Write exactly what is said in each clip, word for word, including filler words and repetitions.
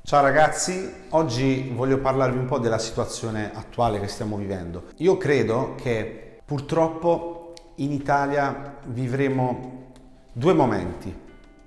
Ciao ragazzi, oggi voglio parlarvi un po' della situazione attuale che stiamo vivendo. Io credo che purtroppo in Italia vivremo due momenti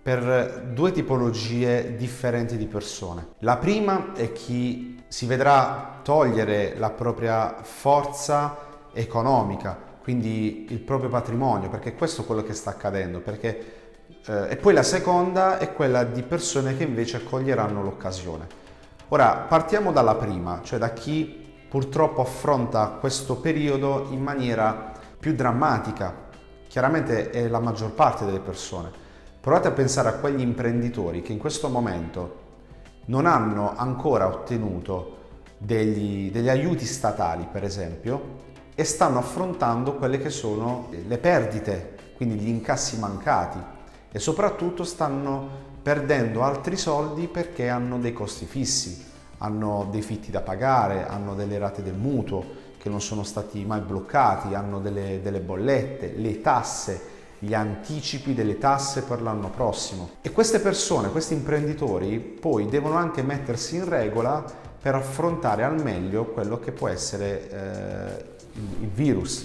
per due tipologie differenti di persone. La prima è chi si vedrà togliere la propria forza economica, quindi il proprio patrimonio, perché questo è quello che sta accadendo, perché Eh, e poi la seconda è quella di persone che invece coglieranno l'occasione. Ora, partiamo dalla prima, cioè da chi purtroppo affronta questo periodo in maniera più drammatica. Chiaramente è la maggior parte delle persone. Provate a pensare a quegli imprenditori che in questo momento non hanno ancora ottenuto degli, degli aiuti statali, per esempio, e stanno affrontando quelle che sono le perdite, quindi gli incassi mancati. E soprattutto stanno perdendo altri soldi perché hanno dei costi fissi, hanno dei fitti da pagare, hanno delle rate del mutuo che non sono stati mai bloccati, hanno delle, delle bollette, le tasse, gli anticipi delle tasse per l'anno prossimo. E queste persone, questi imprenditori, poi devono anche mettersi in regola per affrontare al meglio quello che può essere eh, il virus.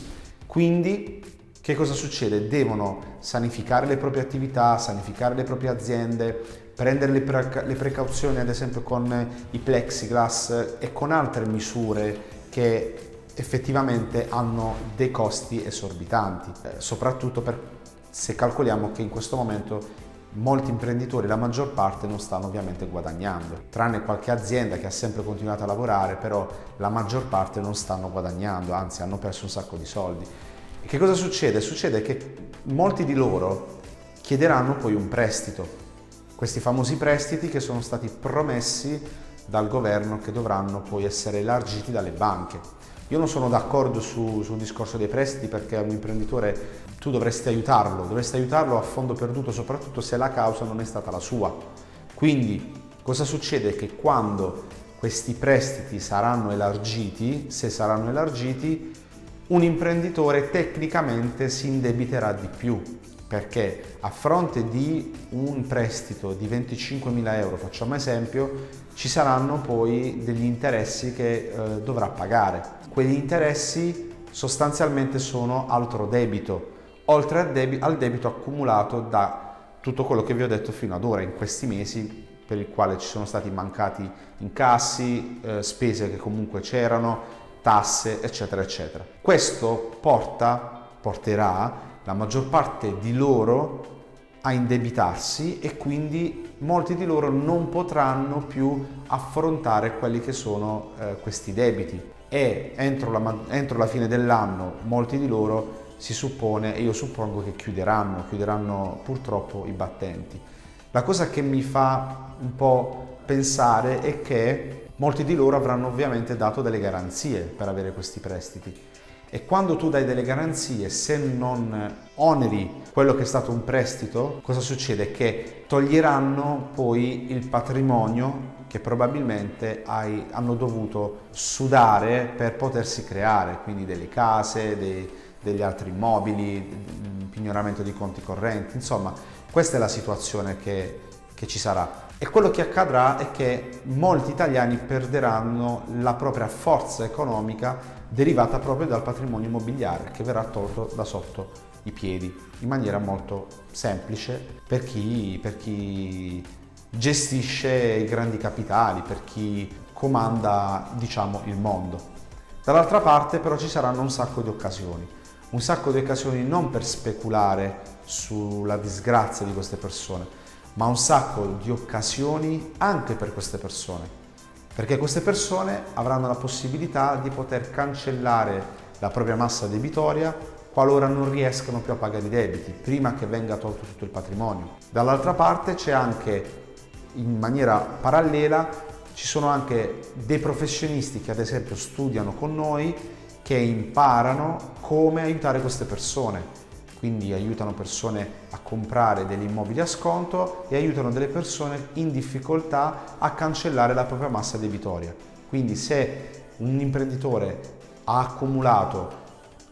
Quindi che cosa succede? Devono sanificare le proprie attività, sanificare le proprie aziende, prendere le, pre- le precauzioni ad esempio con i plexiglass e con altre misure che effettivamente hanno dei costi esorbitanti, eh, soprattutto per, se calcoliamo che in questo momento molti imprenditori, la maggior parte, non stanno ovviamente guadagnando, tranne qualche azienda che ha sempre continuato a lavorare, però la maggior parte non stanno guadagnando, anzi hanno perso un sacco di soldi. E che cosa succede? Succede che molti di loro chiederanno poi un prestito, questi famosi prestiti che sono stati promessi dal governo che dovranno poi essere elargiti dalle banche. Io non sono d'accordo su, sul discorso dei prestiti, perché un imprenditore tu dovresti aiutarlo, dovresti aiutarlo a fondo perduto, soprattutto se la causa non è stata la sua. Quindi cosa succede? Che quando questi prestiti saranno elargiti, se saranno elargiti, un imprenditore tecnicamente si indebiterà di più, perché a fronte di un prestito di venticinquemila euro, facciamo esempio, ci saranno poi degli interessi che eh, dovrà pagare. Quegli interessi sostanzialmente sono altro debito, oltre al, debi- al debito accumulato da tutto quello che vi ho detto fino ad ora, in questi mesi, per il quale ci sono stati mancati incassi, eh, spese che comunque c'erano, tasse, eccetera, eccetera. Questo porta, porterà la maggior parte di loro a indebitarsi e quindi molti di loro non potranno più affrontare quelli che sono eh, questi debiti e entro la, entro la fine dell'anno molti di loro si suppone, e io suppongo, che chiuderanno, chiuderanno purtroppo i battenti. La cosa che mi fa un po' pensare è che molti di loro avranno ovviamente dato delle garanzie per avere questi prestiti, e quando tu dai delle garanzie, se non oneri quello che è stato un prestito, cosa succede? Che toglieranno poi il patrimonio che probabilmente hai, hanno dovuto sudare per potersi creare, quindi delle case, dei, degli altri immobili, pignoramento di conti correnti, insomma questa è la situazione che, che ci sarà. E quello che accadrà è che molti italiani perderanno la propria forza economica derivata proprio dal patrimonio immobiliare, che verrà tolto da sotto i piedi in maniera molto semplice per chi, per chi gestisce i grandi capitali, per chi comanda, diciamo, il mondo. Dall'altra parte però ci saranno un sacco di occasioni, un sacco di occasioni non per speculare sulla disgrazia di queste persone, ma un sacco di occasioni anche per queste persone, perché queste persone avranno la possibilità di poter cancellare la propria massa debitoria qualora non riescano più a pagare i debiti, prima che venga tolto tutto il patrimonio. Dall'altra parte c'è anche, in maniera parallela, ci sono anche dei professionisti che ad esempio studiano con noi, che imparano come aiutare queste persone. Quindi aiutano persone a comprare degli immobili a sconto e aiutano delle persone in difficoltà a cancellare la propria massa debitoria. Quindi se un imprenditore ha accumulato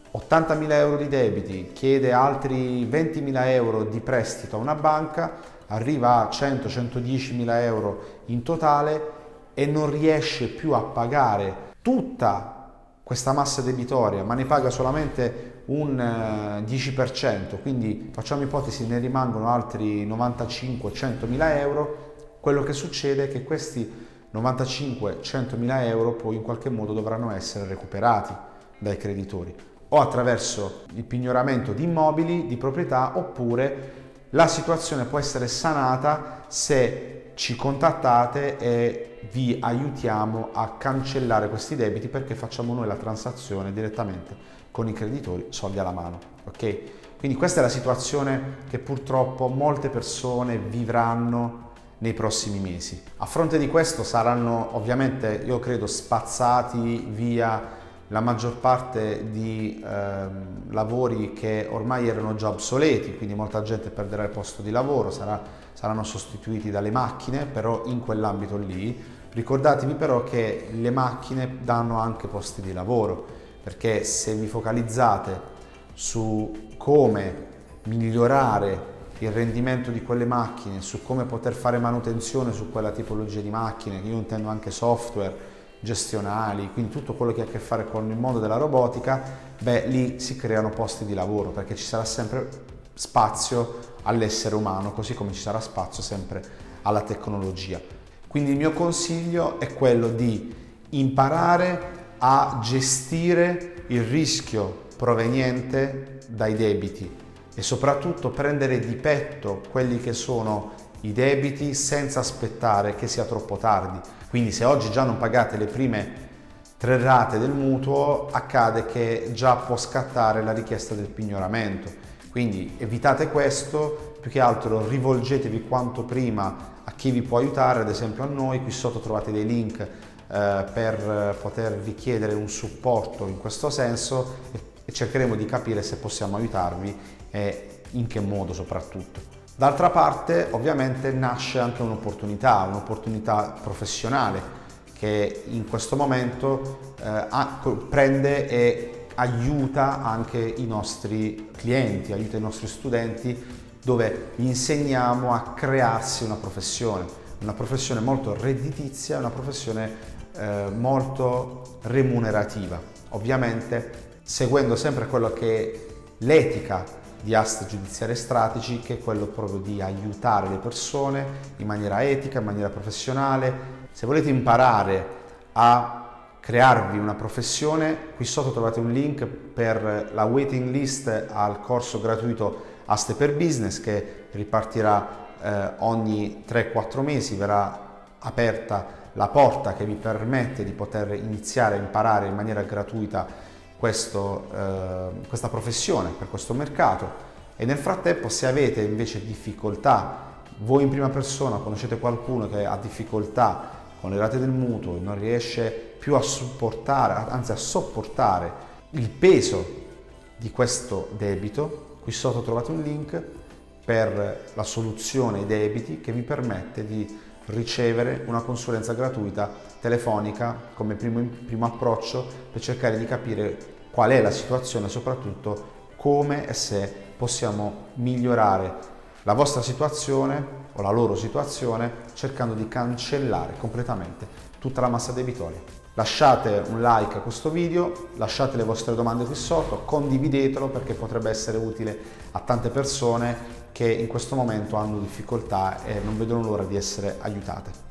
ottantamila euro di debiti, chiede altri ventimila euro di prestito a una banca, arriva a cento centodieci mila euro in totale e non riesce più a pagare tutta questa massa debitoria, ma ne paga solamente un dieci per cento, quindi facciamo ipotesi, ne rimangono altri novantacinque cento mila euro, quello che succede è che questi novantacinque cento mila euro poi in qualche modo dovranno essere recuperati dai creditori, o attraverso il pignoramento di immobili, di proprietà, oppure la situazione può essere sanata se ci contattate e vi aiutiamo a cancellare questi debiti, perché facciamo noi la transazione direttamente con i creditori, soldi alla mano, ok? Quindi questa è la situazione che purtroppo molte persone vivranno nei prossimi mesi. A fronte di questo saranno ovviamente, io credo, spazzati via la maggior parte di ehm, lavori che ormai erano già obsoleti, quindi molta gente perderà il posto di lavoro, sarà, saranno sostituiti dalle macchine, però in quell'ambito lì. Ricordatevi però che le macchine danno anche posti di lavoro, perché se vi focalizzate su come migliorare il rendimento di quelle macchine, su come poter fare manutenzione su quella tipologia di macchine, che io intendo anche software, gestionali, quindi tutto quello che ha a che fare con il mondo della robotica, beh, lì si creano posti di lavoro, perché ci sarà sempre spazio all'essere umano, così come ci sarà spazio sempre alla tecnologia. Quindi il mio consiglio è quello di imparare a gestire il rischio proveniente dai debiti e soprattutto prendere di petto quelli che sono i debiti senza aspettare che sia troppo tardi. Quindi se oggi già non pagate le prime tre rate del mutuo, accade che già può scattare la richiesta del pignoramento. Quindi evitate questo, più che altro rivolgetevi quanto prima a chi vi può aiutare, ad esempio a noi. Qui sotto trovate dei link eh, per potervi chiedere un supporto in questo senso e, e cercheremo di capire se possiamo aiutarvi e in che modo soprattutto. D'altra parte ovviamente nasce anche un'opportunità, un'opportunità professionale che in questo momento eh, prende e aiuta anche i nostri clienti, aiuta i nostri studenti, dove gli insegniamo a crearsi una professione, una professione molto redditizia, una professione eh, molto remunerativa, ovviamente seguendo sempre quello che è l'etica di Ast Giudiziaria Strategy, che è quello proprio di aiutare le persone in maniera etica, in maniera professionale. Se volete imparare a crearvi una professione, qui sotto trovate un link per la waiting list al corso gratuito Aste per Business, che ripartirà eh, ogni tre quattro mesi, verrà aperta la porta che vi permette di poter iniziare a imparare in maniera gratuita Questo, eh, questa professione per questo mercato. E nel frattempo, se avete invece difficoltà, voi in prima persona conoscete qualcuno che ha difficoltà con le rate del mutuo e non riesce più a supportare, anzi a sopportare il peso di questo debito, qui sotto trovate un link per la soluzione ai debiti che vi permette di ricevere una consulenza gratuita telefonica come primo, primo approccio, per cercare di capire qual è la situazione e soprattutto come e se possiamo migliorare la vostra situazione o la loro situazione, cercando di cancellare completamente tutta la massa debitoria. Lasciate un like a questo video, lasciate le vostre domande qui sotto, condividetelo perché potrebbe essere utile a tante persone che in questo momento hanno difficoltà e non vedono l'ora di essere aiutate.